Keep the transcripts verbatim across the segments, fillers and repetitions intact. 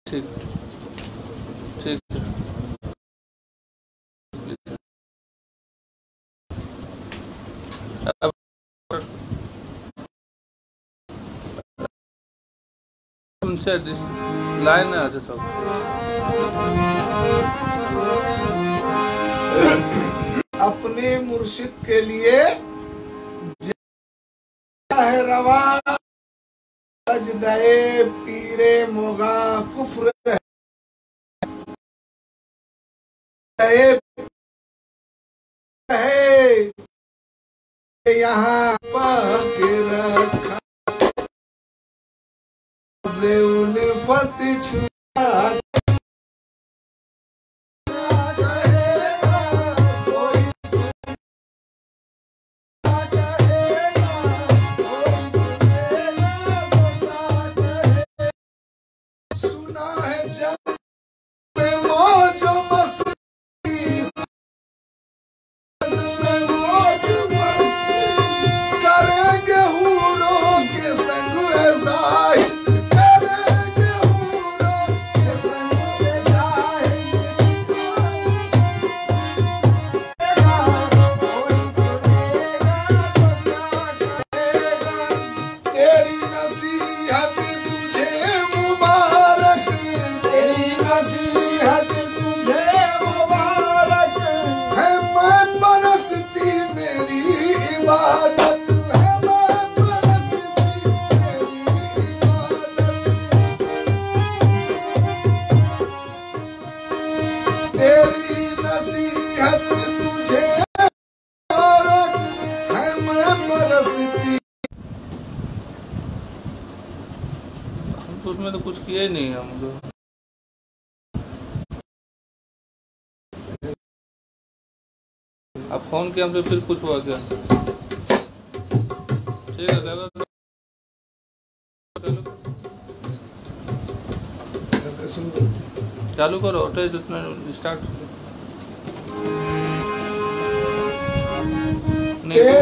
ठीक ठीक है। अब उनसे लाइन है आज सब अपने मुर्शिद के लिए है रवा सजदे पीरे मोगा कुफ्र है यहाँ पाक रखा से उल्फत छुआ उसमें तो कुछ किया ही नहीं है हम तो। अब फोन किया हमसे फिर कुछ हुआ क्या? ठीक है चलो चालू करो उठे जितना स्टार्ट नहीं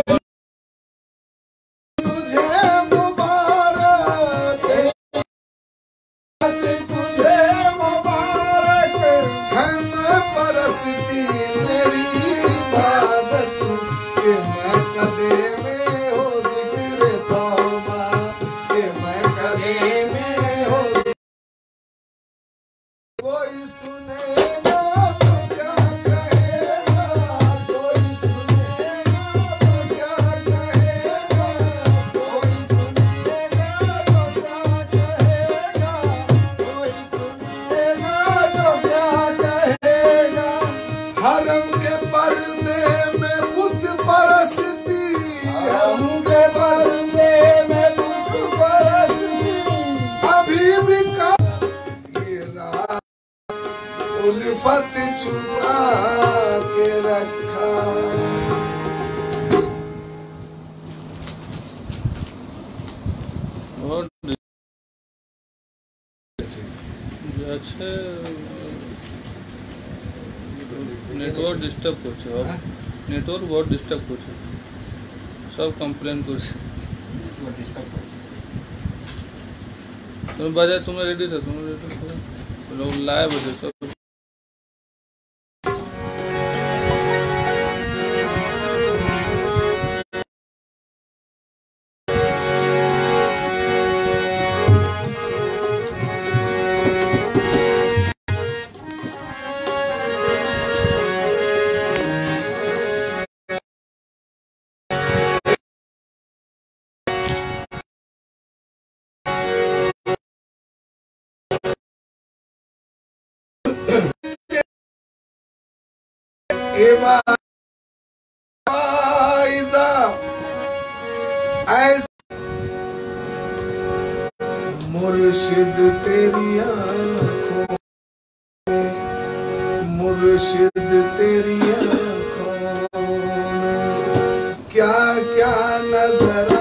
उल्फत छुपा के रखा। बहुत अच्छे नेटवर्क डिस्टर्ब करছে नेटवर्क बहुत डिस्टर्ब करছে सब कंप्लेन करছে तुम बजाय तुम्हें रेडी था तुम रेडी था लोग लाइव बजे सब मुर्शिद तेरी आँखों मुर्शिद तेरी आँखों क्या क्या नजर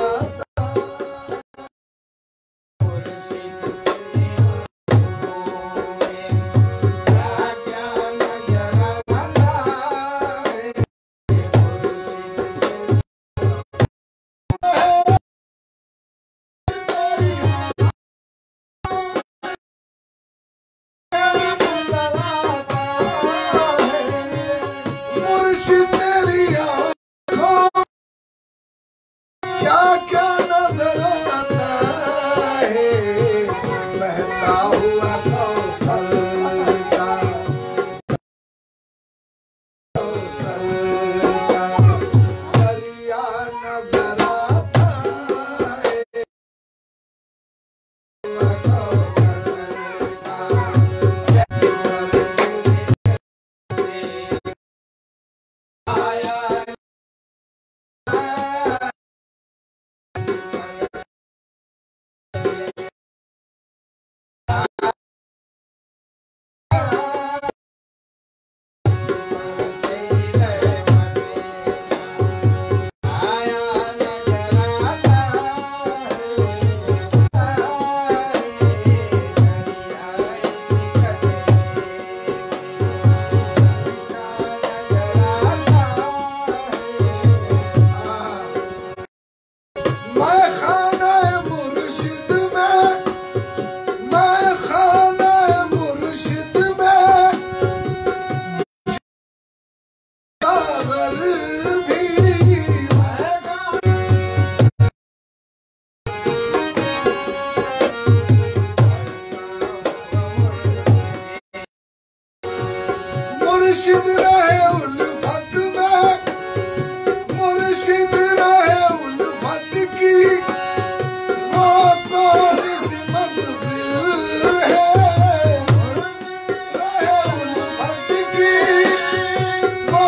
मुर्शिद रहे उल्फत में, मुर्शिद रहे उल्फत की, वो कौन सी मंजिल है, रहे उल्फत की वो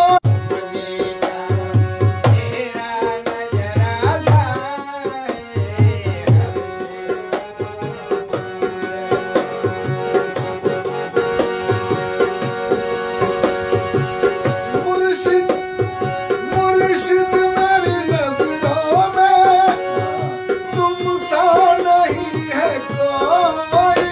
मुर्शिद मुर्शिद मेरी नजरों में तुम सा नहीं है कोई,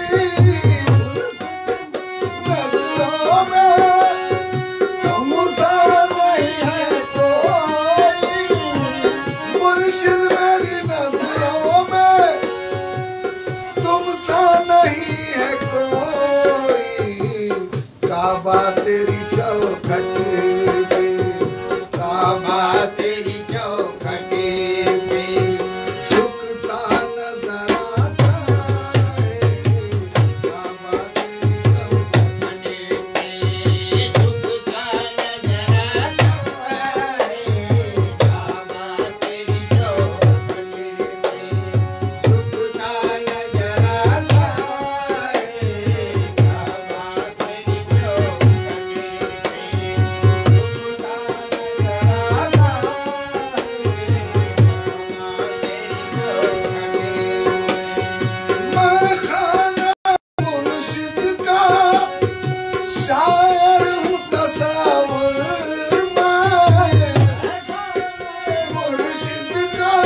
नजरों में तुम सा नहीं है कोई, मुर्शिद मेरी नजरों में तुम सा नहीं है कोई। काबा तेरी चौखट पे, काबा तेरी चौखट पे झुकता नजर आता है, काबा तेरी चौखट पे झुकता नजर आता है, काबा तेरी चौखट पे झुकता नजर आता है, काबा तेरी चौखट मैं खाना मुर्शिद का शायर हूँ तसव्वुर में, मुर्शिद का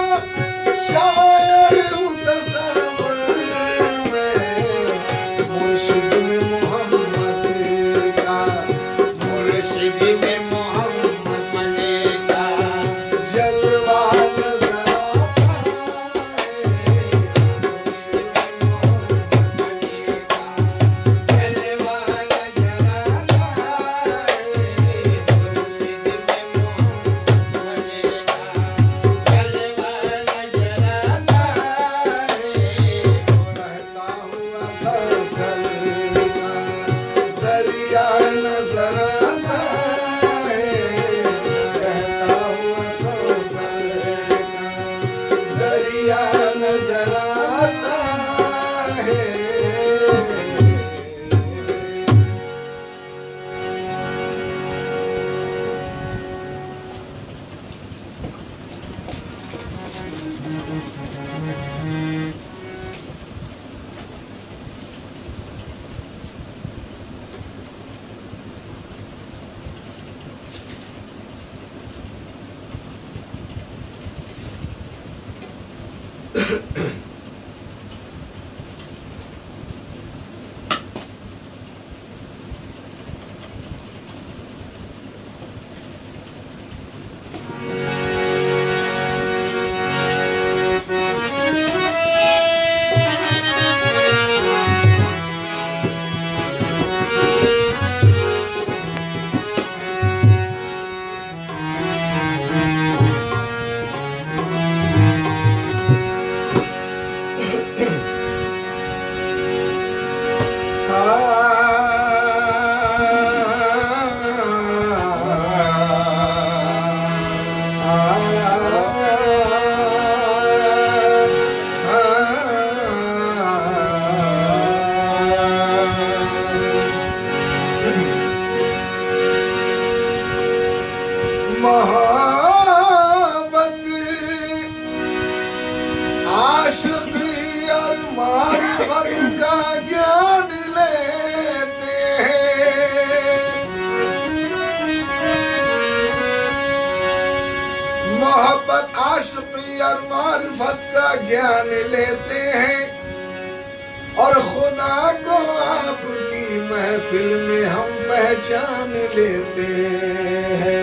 शायर हूँ तसव्वुर में, मुर्शिद में मोहम्मद का, मुर्शिद में मोहम्मद का जलवा नजर आता है, मुर्शिद में मोहम्मद का जलवा नजर आता है, मुर्शिद में मोहम्मद का जलवा नजर आता है। बहता हुआ कौसर का दरिया नजर आता है, बहता हुआ कौसर का दरिया नजर आता है। मोहब्बत आशिकी और मारिफत का ज्ञान लेते हैं, मोहब्बत आशिकी और मारिफत का ज्ञान लेते हैं, और खुदा को आपकी महफिल में हम पहचान लेते हैं।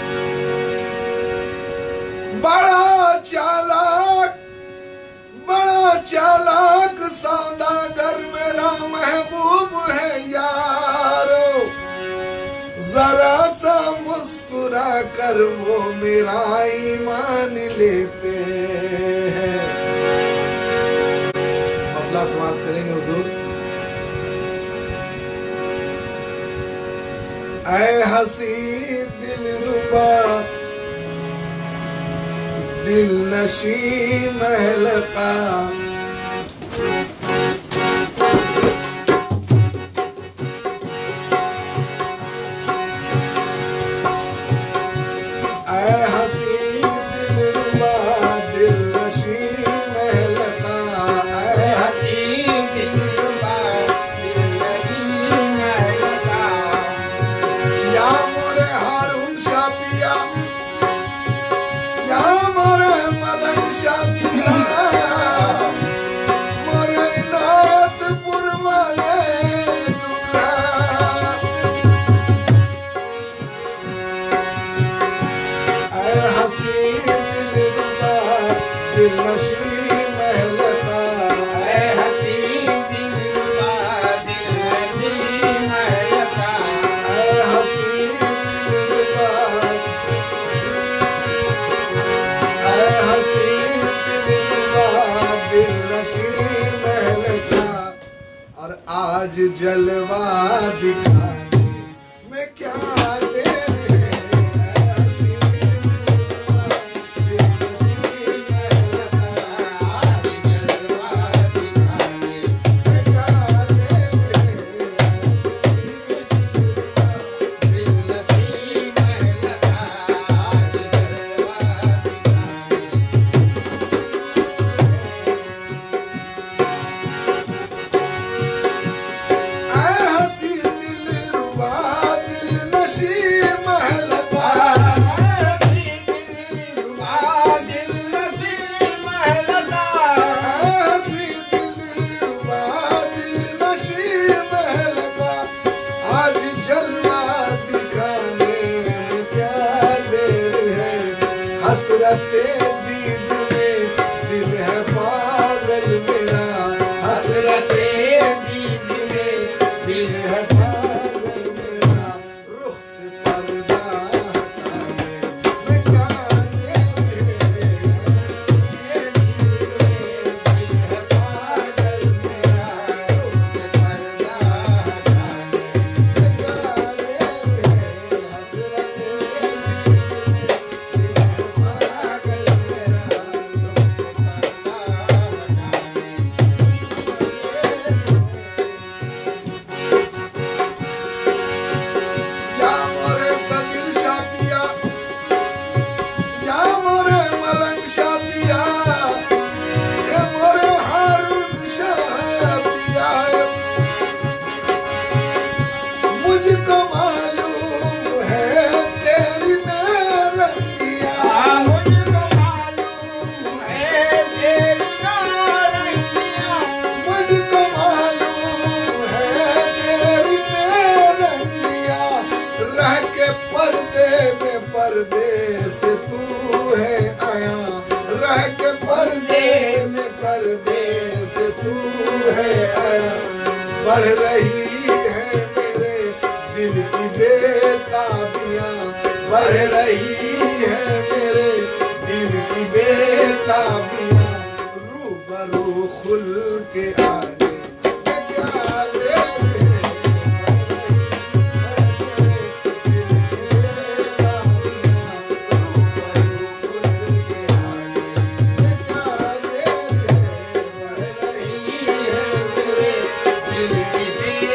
बड़ा चालाक बड़ा चालाक सौदागर मेरा महबूब है यारो, जरा सा मुस्कुरा कर वो मेरा ईमान लेते हैं। अगला समाप्त करेंगे हुजूर। ऐ हसी दिलरुबा दिल नशी महल का, ऐ हसी दिलरुबा दिल नशी महल का, ऐ हसी दिलरुबा दिल नशी महल का। या मोरे हारून शाह पिया, या मोरे मलंग शाह पिया, मोरे इनायतपुर वाले दूल्हा। ऐ हसी दिलरुबा दिल नशी महल का, ऐ हसी दिलरुबा दिल नशी महल का, ऐ हसी दिलरुबा, ऐ हसी दिलरुबा दिल नशी महल का। और आज जलवा दिखाने में क्या देर है, ऐ हसी दिलरुबा दिल नशी महल का। आज जलवा दिखाने में क्या देर है, दिल नशी महल का। आज जलवा ऐ हसी दिलरुबा दिल नशी महल का, ऐ हसी दिलरुबा दिल नशी महल का, ऐ हसी दिलरुबा दिल नशी महल का। आज जलवा दिखाने में क्या देर है, हसरते दीद में दिल है पागल मेरा, हसरते दीद में दिल है पागल मेरा। रुख से पर्दा हटाने में क्या देर है, दिल है पागल मेरा। रुख से पर्दा हटाने में क्या देर है, हसरते दीद में दिल है पागल मेरा। रुख से पर्दा हटाने या मोरे समीर शाह पिया, या मोरे मलंग शाह पिया, या मोरे हारून शाह पिया। मुझको मालूम है तेरी नारंगिया, मुझको मालूम है तेरी नारंगिया, मुझको मालूम है तेरी नारंगिया। रह के पर्दे में पर्दे से तू है आया, रह के पर्दे में पर्दे से तू है आया। बढ़ रही है मेरे दिल की बेताबियां, बढ़ रही है मेरे दिल की बेताबियां। रूबरू खुल के आने में क्या देर है, दिल की बेताबियां। रूबरू खुल के आने में क्या देर है, बढ़ रही है मेरे दिल की बेताबियां।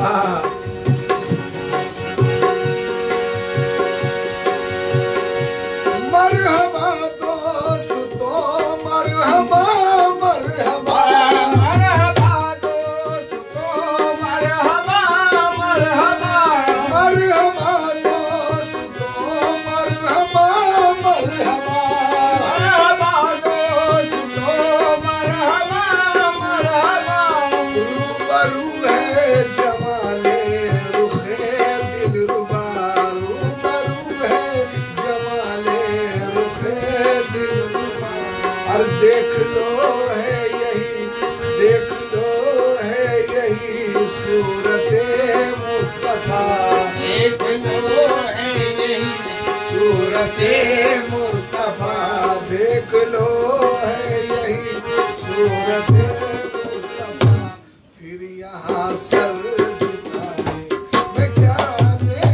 मरहबा दोस्तों मरहबा मरहबा मरहबा दोस्तों मरहबा मरहबा मरहबा दोस्तों मरहबा मरहबा मरहबा दोस्तों मरहबा मरहबा रूबरू है जमाले रुखे दिलरुबा रूबरू है जमाले रुखे दिलरुबा और देख लो है यही देख लो है यही सूरत मुस्तफा देख लो है यही सूरत मुस्तफा देख लो है यही सूरत मुस्तफा फिर यहाँ सर झुकाए मैं क्या दे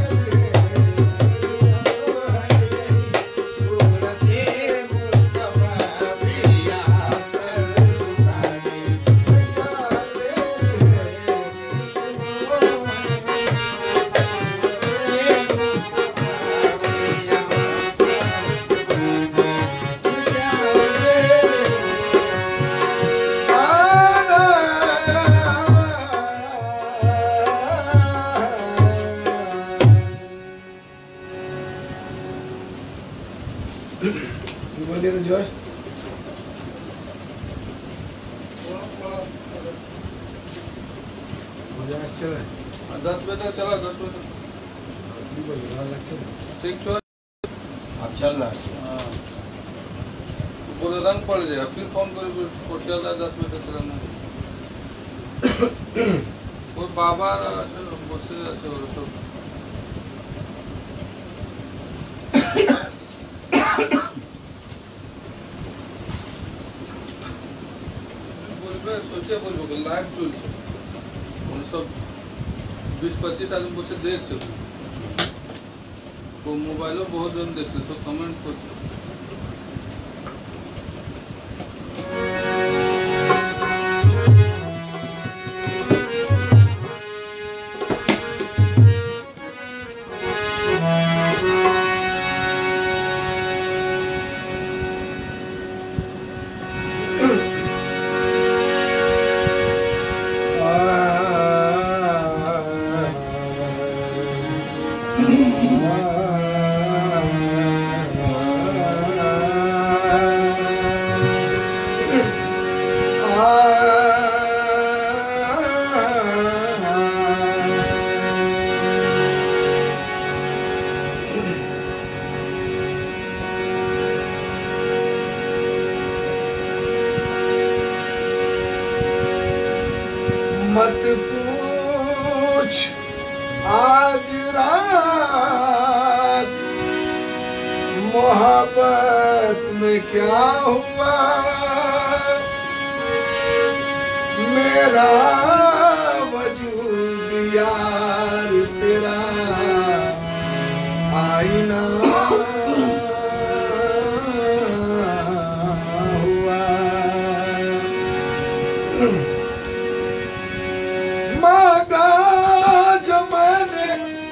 सूरत मुस्तफा फिर यहाँ सर झुकाए मैं क्या दे কি বলি রে জয় মজা আসছে না दस बजे तक चला दस बजे तक কি বলি ভালো লাগছে না ठीक छोड़ अब चल रहा है हाँ पूरा रंग पड़ जाएगा फिर फोन कर कोई चल रहा है दस बजे तक चलाना कोई बाबा बसे আছে ওরা সব বলবে সোচে বলবো লাইভ চলছে ওরা সব बीस पच्चीस आदमी बसे देखছে वो मोबाइलो बहुत जन देखते तो कमेंट करते मत पूछ आज रात मोहब्बत में क्या हुआ मेरा वजूद यार तेरा आईना हुआ मांगा जो मैंने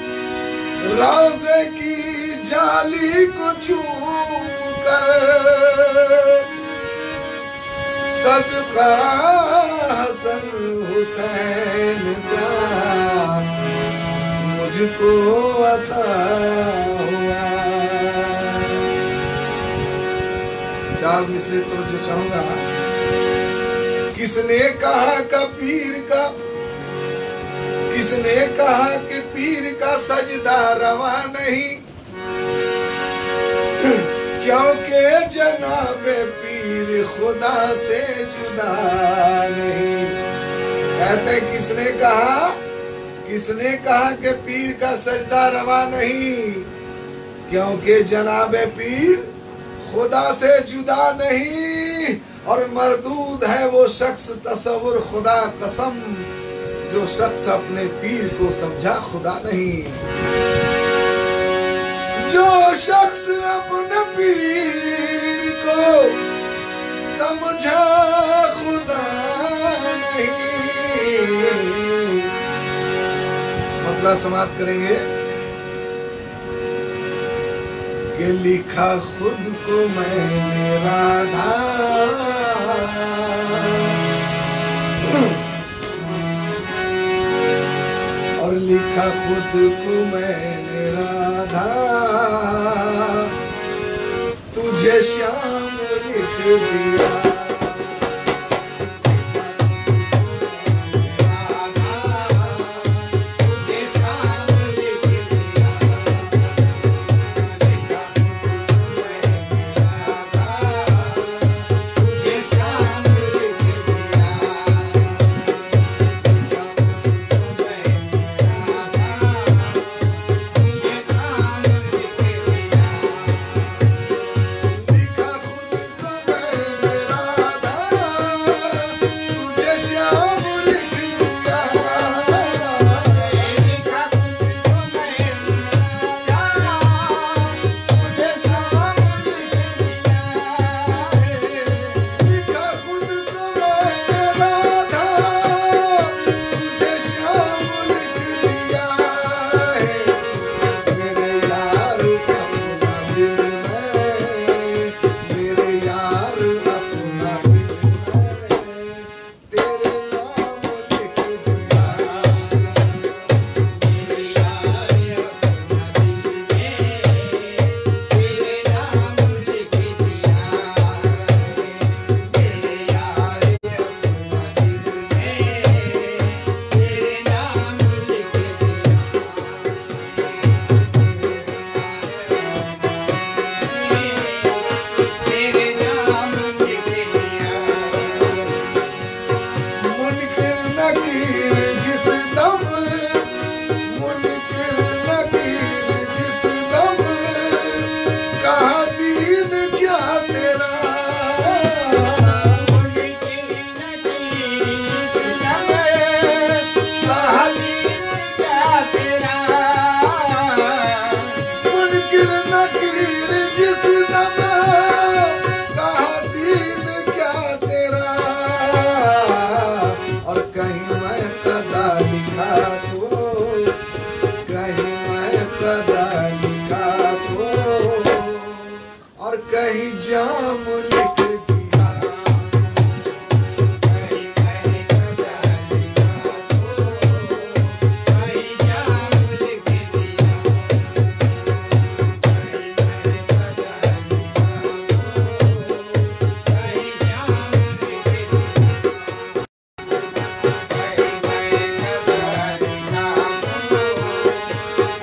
रोज़े की जाली को चूम कर सदका हसन हुसैन का मुझको अता हुआ। चार मिसरे तो जो चाहूंगा। किसने कहा का पीर का किसने कहा कि पीर का सजदा रवा नहीं क्योंकि जनाबे पीर खुदा से जुदा नहीं। कहते किसने कहा किसने कहा कि पीर का सजदा रवा नहीं क्योंकि जनाबे पीर खुदा से जुदा नहीं। और मरदूद है वो शख्स तसव्वुर खुदा कसम जो शख्स अपने पीर को समझा खुदा नहीं। जो शख्स अपने पीर को समझा खुदा नहीं अगला समाप्त करेंगे कि लिखा खुद को मैंने राधा, और लिखा खुद को मैंने राधा, तुझे श्याम लिख दिया।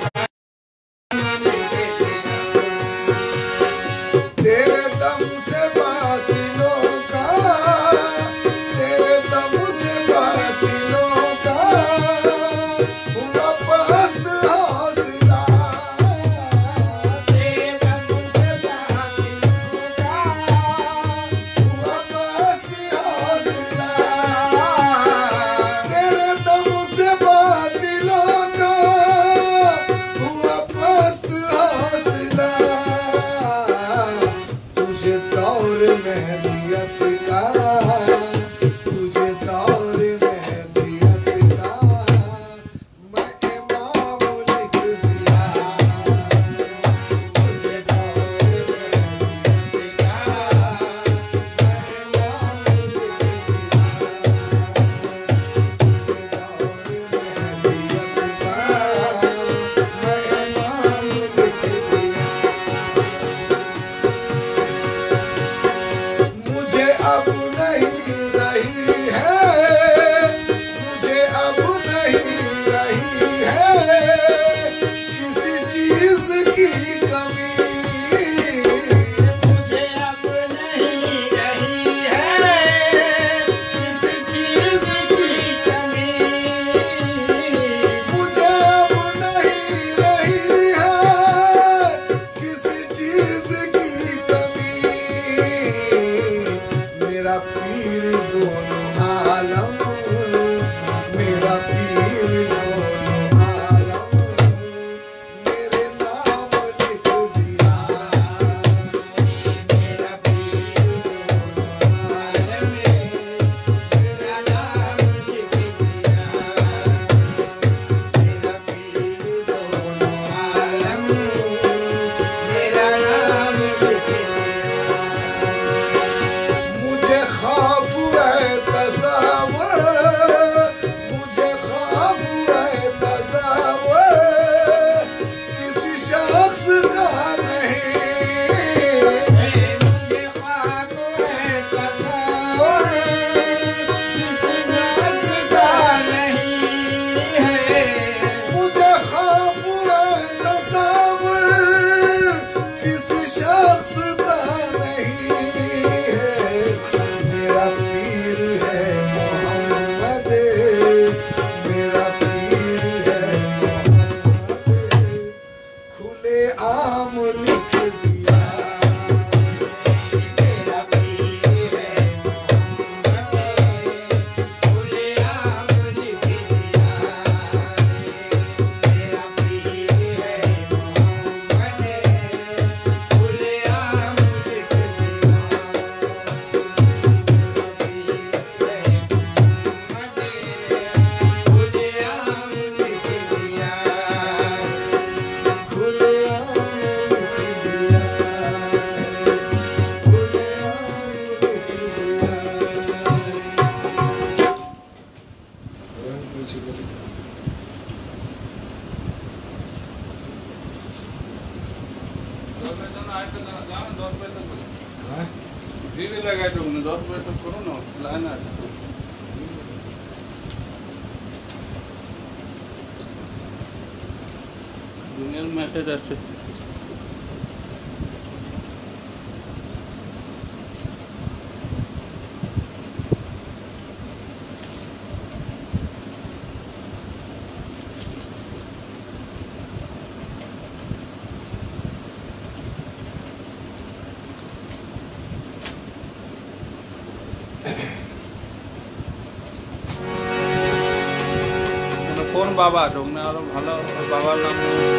से नीचे बोलो। दस बजे तक आठ तक जाओ, दस बजे तक बोले हाँ? ड्यूटी लगा दो, दस बजे तक करो ना, लाइन आ जाए। दुनिया में मैसेज আসছে। কোন বাবা তোমরা আরো ভালো বাবার নাম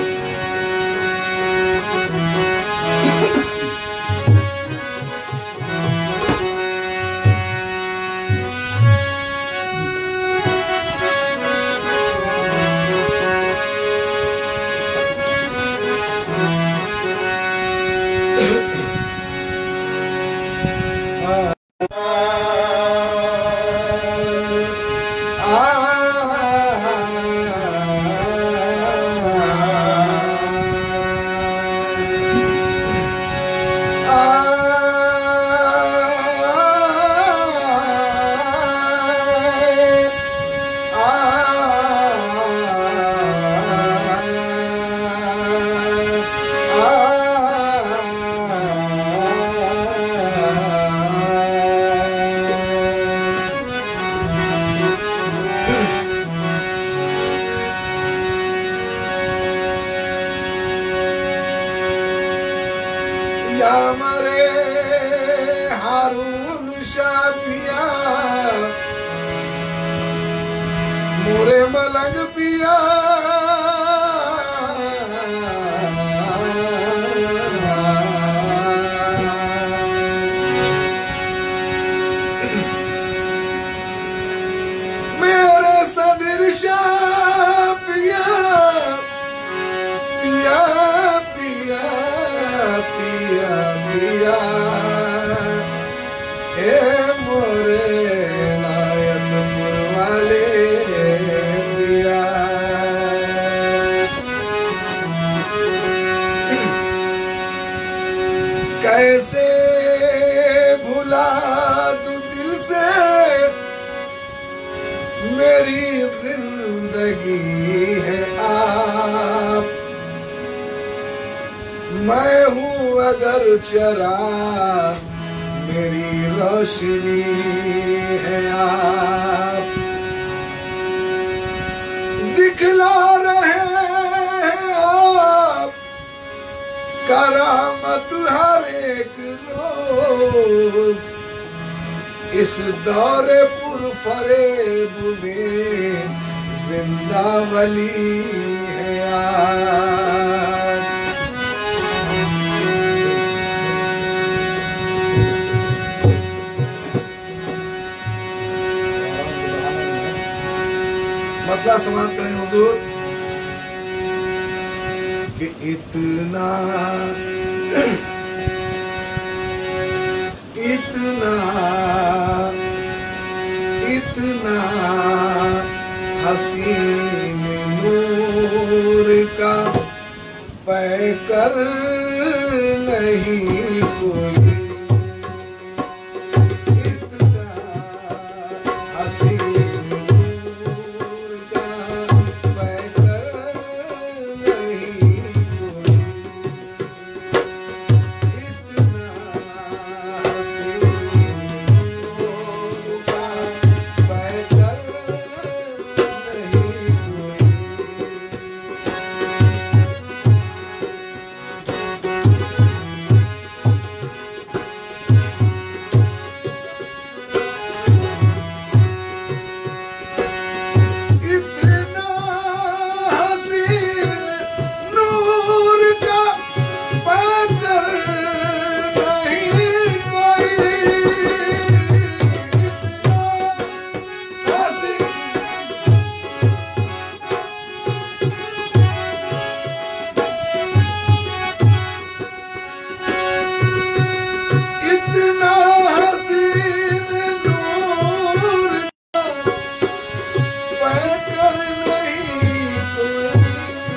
या मरे हारून शापिया मोरे मलंग पिया मेरे सदृशा पिया पिया पिया पिया पिया हे मोरे नायतपुर वाले पिया कैसे भुला तू दिल से मेरी जिंदगी है आप मैं हूँ अगर चरा मेरी रोशनी है आप दिखला रहे हैं आप करामत हर एक रोज इस दौरे पुरफरेब में जिंदा वली है आप मतलब समाप्त करें हुजूर कि इतना इतना इतना हसीन नूर का पैकर नहीं कोई इतना हसीन कर नहीं कोई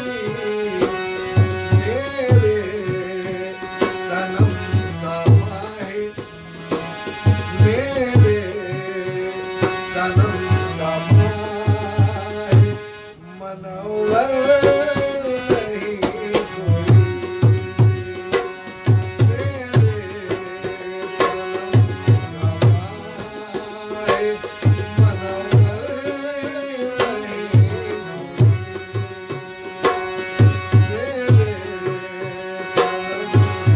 मेरे सनम समाए, मेरे सनम समाए, मनोवर नहीं कोई मेरे सनम समाए, मनोवर नहीं मेरे सनम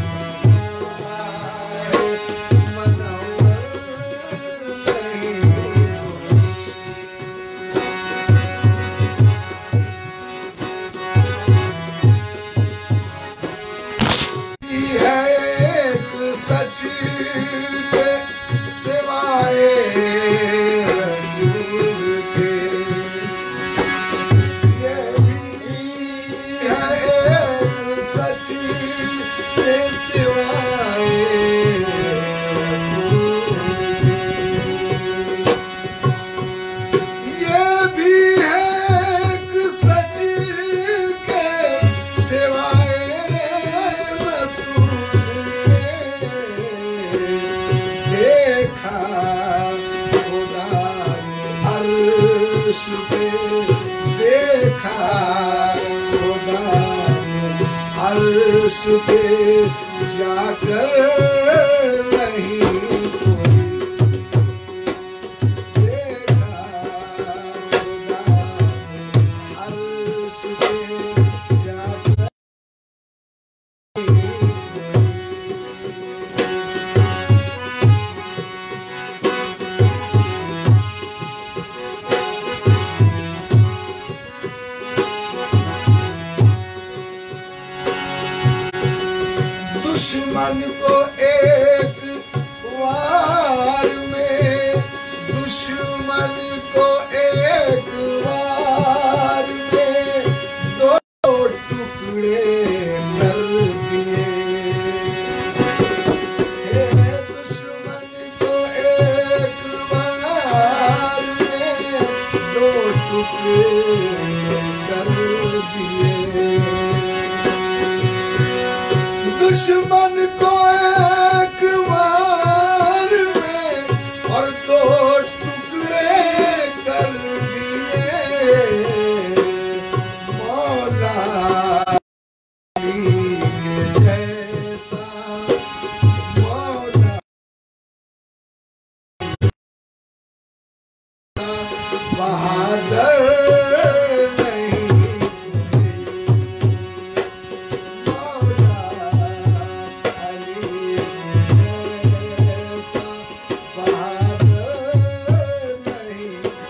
समाए, मनोवर नहीं है एक सच के सिवाय रसूल के, ये भी है एक सच के सिवाय रसूल के, ये भी है एक सच के सिवाय रसूल के, देखा खुदा अर्श पे, देखा खुदा अर्श पे जाकर नहीं कोई देखा खुदा अर्श पे जाकर नहीं दुश्मन को एक वार में, दुश्मन को एक वार में दो टुकड़े कर दिए, हे दुश्मन को एक वार में दो टुकड़े कर दिए, दुश्मन को एक वार में और दो टुकड़े कर दिए, मौला अली के जैसा, मौला बहादुर नहीं मौला अली जैसा बहादुर नहीं।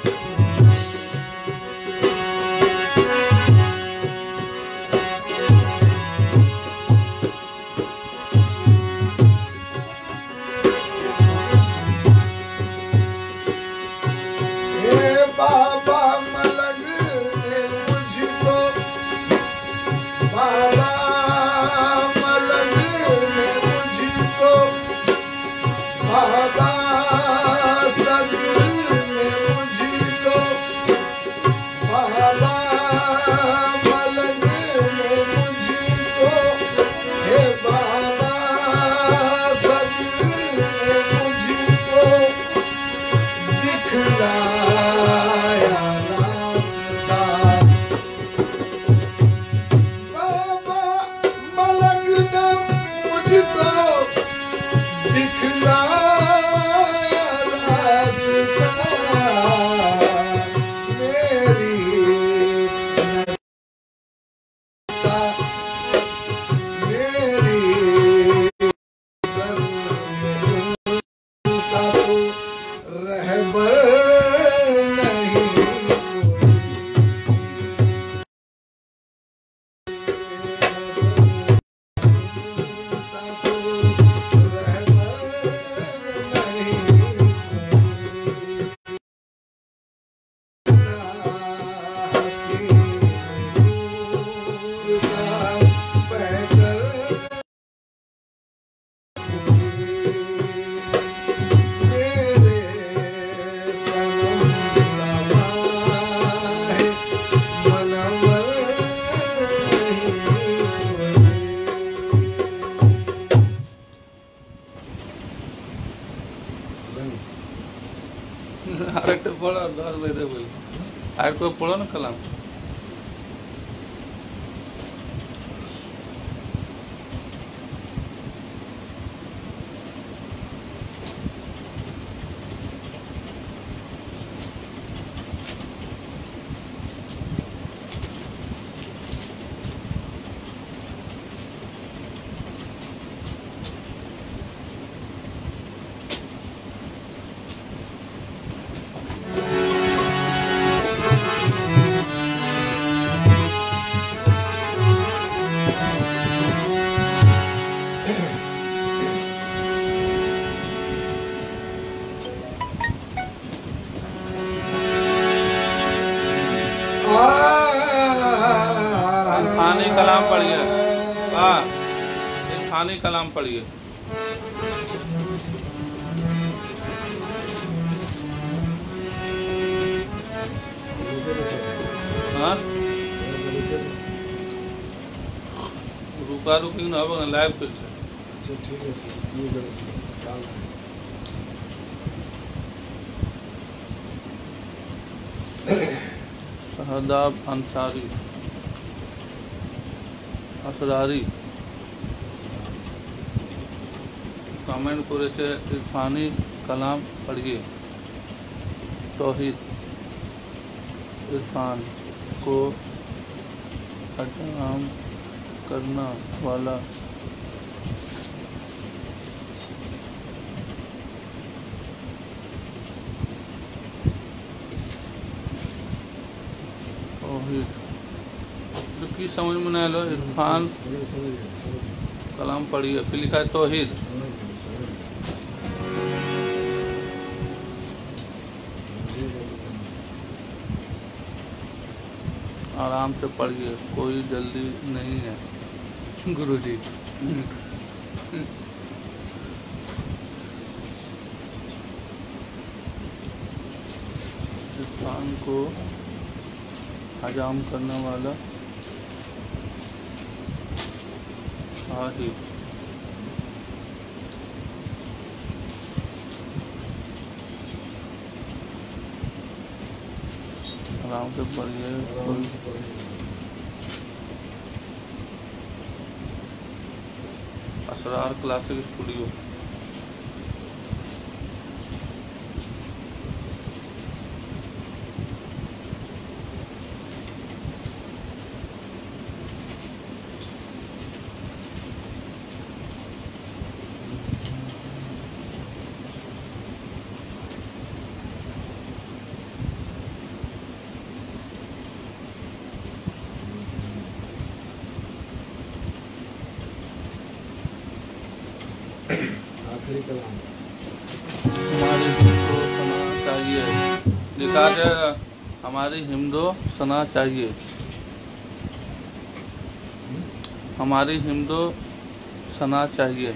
हे बाबा मलंग ने मुझको, बाबा मलंग ने मुझको, बाबा सदर ने मुझको, बाबा मलंग ने मुझको, हे बाबा सदर ने मुझको दिखलाया रास्ता, बाबा मलंग ने मुझको दिखलाया रास्ता, मेरी नसा मेरी सर सा तो रहबर नहीं सा तो रहबर नहीं हसी नूर का पैकर मेरे सनम समाए, लेते बोले आज कोई पढ़ो ना कलाम। इरफानी कलाम पढ़िए। हाँ इरफानी कलाम पढ़िए। हाँ रुका रुकी ना अब लाइव फिर से। अच्छा ठीक है सर, ये जरा से डाल दें। शहदाब अंसारी असरारी कमेंट करेছে इरफानी कलाम पढ़िए। तौहीद इरफान को हजाम करना वाला तौहीद तो की समझ में ना लो। इरफान समझ समझ गए, समझ गए, कलाम पढ़िए फिर लिखा है तौहीद। समझ गए, समझ गए। आराम से पढ़िए कोई जल्दी नहीं है गुरुजी। इरफान को हजाम करने वाला साहिब आराम से पढ़िए। आराम से पढ़िए। Asrar classic studio. आखिरी कलाम। हमारी हिंदो सना चाहिए लिखा जाएगा। हमारी हिंदो सना चाहिए। हमारी हिंदो सना चाहिए।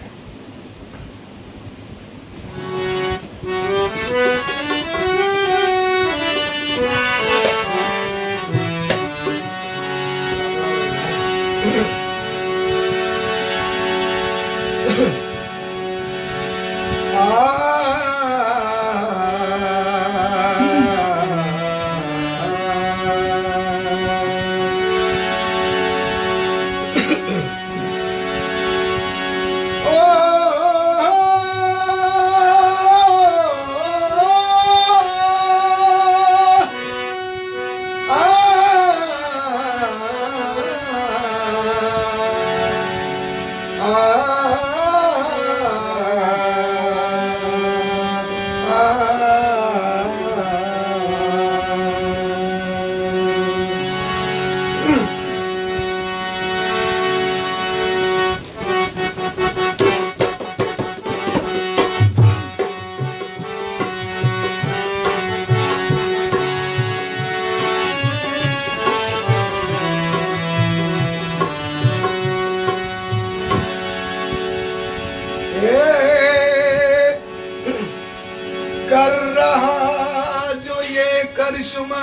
कर रहा जो ये करिश्मा,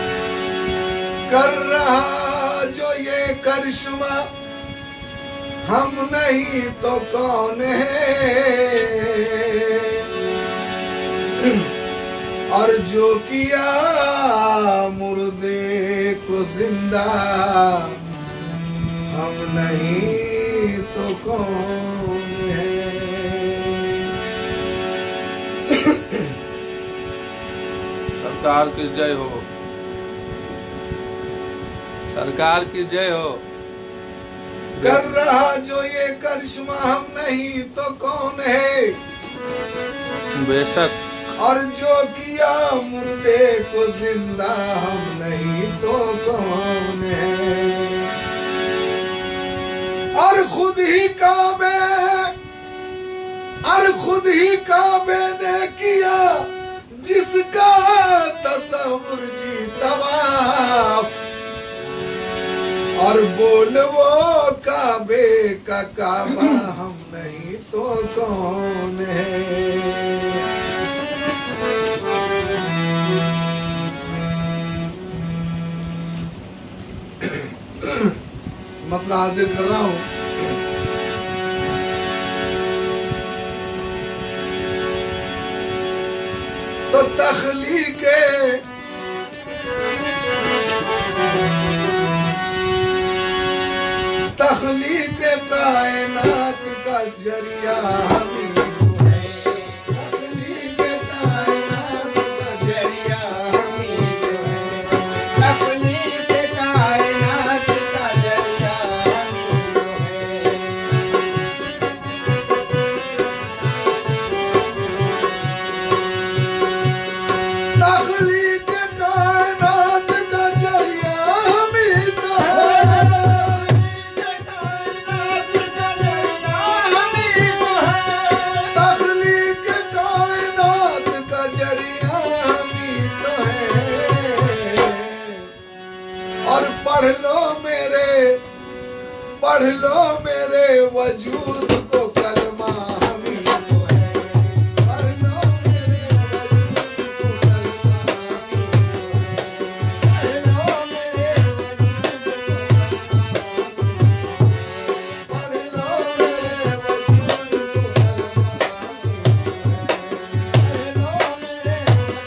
कर रहा जो ये करिश्मा, हम नहीं तो कौन है, और जो किया मुर्दे को जिंदा, हम नहीं तो कौन है। सरकार की जय हो, सरकार की जय हो। कर रहा जो ये करिश्मा, हम नहीं तो कौन है। बेशक। और जो किया मुर्दे को जिंदा, हम नहीं तो कौन है। और खुद ही काबे, और खुद ही काबे ने किया जिसका तसव्वुर जी तवाफ, और बोल वो काबे का काबा, हम नहीं तो कौन है। मतलब हाजिर कर रहा हूं। तो तख्लीक तख्लीक कायनात का जरिया हमी तो है। तख्लीक कायनात का जरिया हमी तो है। तख्लीक कायनात का जरिया हमी तो है। तख्लीक कायनात का जरिया हमी तो है। तख्लीक कायनात का जरिया हमी तो है। और पढ़ लो मेरे, पढ़ लो मेरे वजूद को कलमा हमी तो है। पढ़ लो मेरे वजूद को कलमा हमी तो है। पढ़ लो मेरे वजूद को पढ़ लो मेरे वजूद को कलमा हमी तो है। पढ़ लो मेरे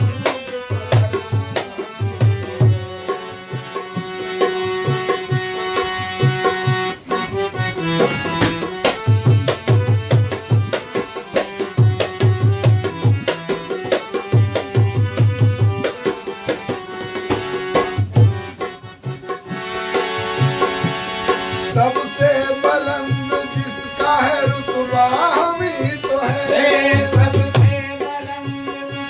सबसे बुलंद जिसका है रुतबा हमी तो है। सबसे बुलंद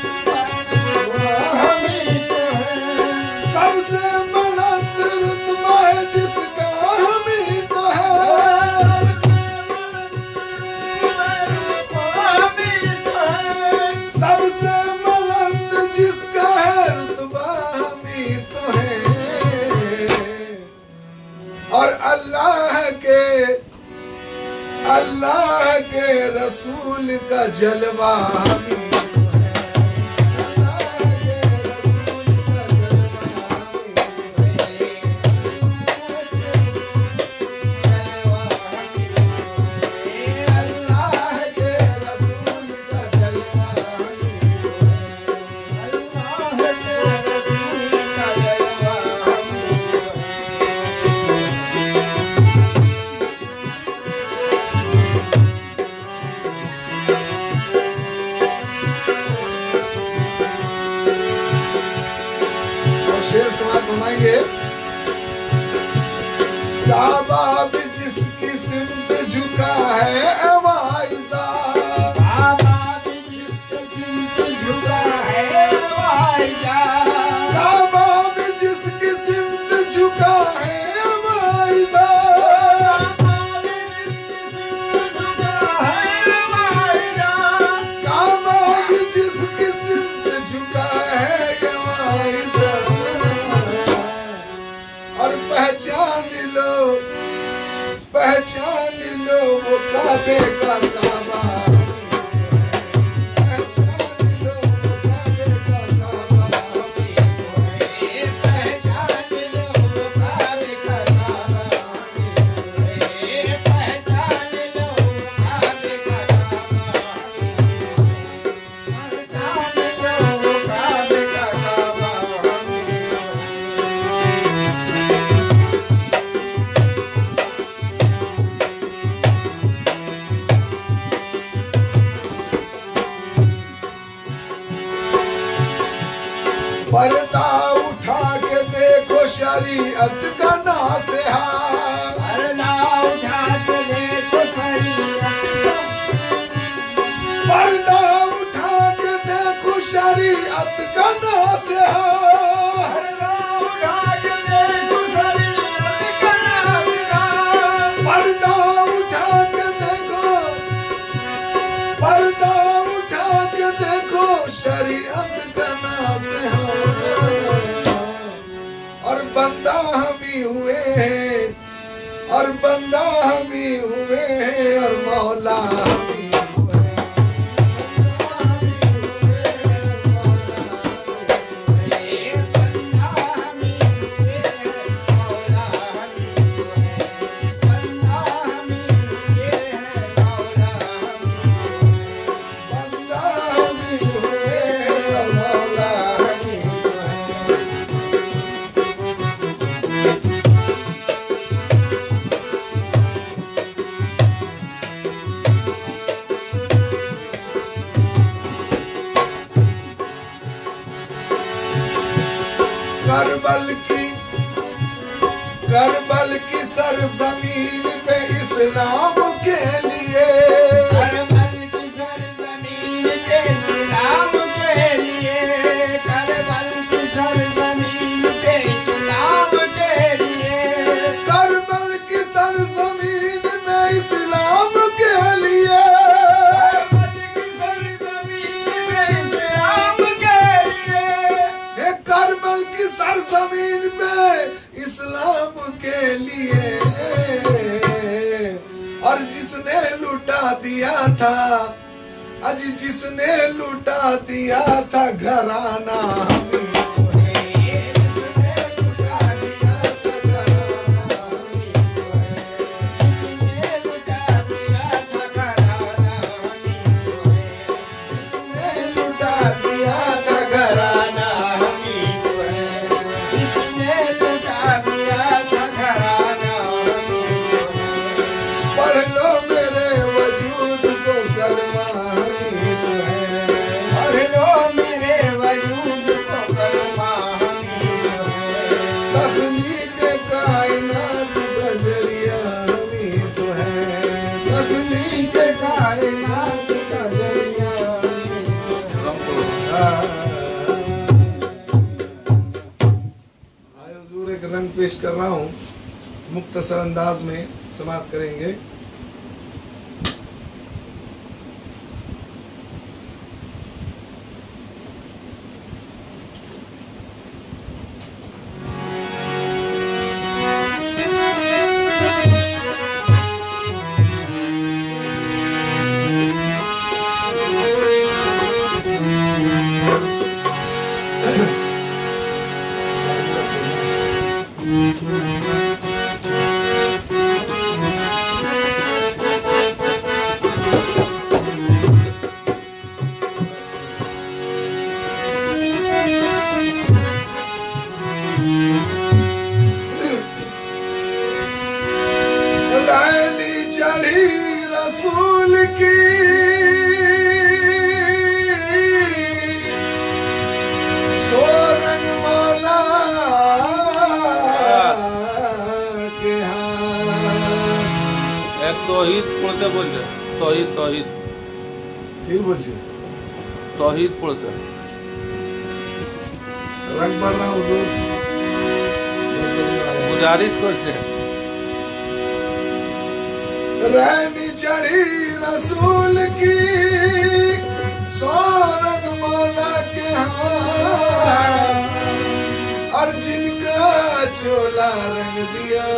हमी तो है। सबसे बुलंद रुतबा है जिसका हमी तो है। सबसे बुलंद जिसका है रुतबा हमी तो है। और अल्लाह के, अल्लाह के रसूल का जलवा हमी तो है। अल्लाह के रसूल का जलवा हमी तो है। अल्लाह के रसूल का जलवा हमी तो है। अल्लाह के रसूल का जलवा हमी तो है। और शेर समाज फरमाएंगे, काबा भी जिसकी सिमत झुका है वाइजा। काबा भी जिसकी सिमत झुका है वाइजा। काबा भी जिसकी सिमत झुका है वाइजा। काबा भी जिसकी सिमत झुका है वाइजा। काबा भी जिसकी सिमत झुका है वाइजा। और पहचान लो, पहचान लो वो काबे का पर्दा उठा के देखो शरीयत का नासेहात। पर्दा उठा के देखो शरीयत, पर्दा उठा के देखो शरीयत का नासेहात। पर्दा उठा के देखो शरीयत का नासेहात। पर्दा उठा के देखो, पर्दा उठा के देखो शरीयत का नासेहात। और बंदा हम ही हुए हैं, और बंदा हम ही हुए हैं, और मौला हम ही हुए हैं। बंदा हमी हुए हैं, मौला हमी हुए हैं। बंदा हमी हुए हैं, मौला हमी हुए हैं। बंदा हम ही हुए हैं, और मौला हम ही हुए हैं। करबल की, करबल की सरजमीन पे इस्लाम के लिए, करबल की सरजमीन पे इस्लाम के लिए, करबल की सरजमीन पे इस्लाम के लिए, करबल की सरजमीन में इस्लाम के लिए, करबल की सरजमीन पे इस्लाम के लिए, ये करबल की सरजमीन पे इस्लाम के लिए। और जिसने लुटा दिया था, आज जिसने लुटा दिया था घराना हम ही तो है। जिसने लुटा दिया था घराना हम ही तो है। जिसने लुटा दिया था घराना हमी तो है। जिसने लुटा दिया था घराना हम ही तो है। जिसने लुटा दिया था घराना हमी तो है। पढ़ लो मेरे वजूद को कलमा हम ही तो है। पढ़ लो मेरे वजूद को कलमा हमी तो है। तख्लीक कायनात का जरिया हम ही तो है। तख्लीक कायनात का जरिया हम ही तो है। आए हुजूर, एक रंग पेश कर रहा हूँ, मुख्तसर अंदाज में समाप्त करेंगे। रैनी चढ़ी रसूल की, सोरंग मौला के हाथ। এক তহিদ পড়তে বলছে, তহিদ তহিদ কি বলছে? তহিদ পড়তে। रंग बढ़ रहा हुजूर, गुजारिश করছে। रैनी चढ़ी रसूल की, सोरंग मौला के हाथ। और जिनका चोला रंग दिया,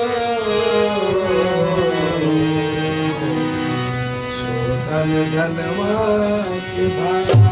सो धन धनवा के भाई।